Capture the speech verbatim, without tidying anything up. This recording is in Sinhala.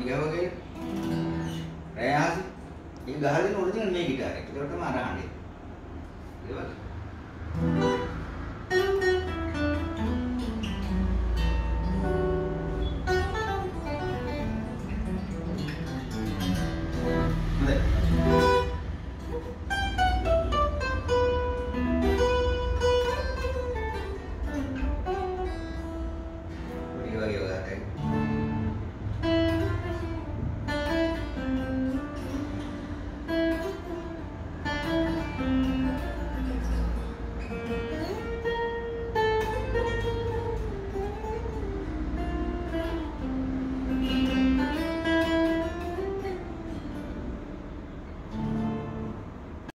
ගහවගේ රෑහසි. ඒක ගහලා දෙන ඔරිජිනල් මේ ගිටාරේ. ඒකට තමයි අර හඬේ. ඒවත්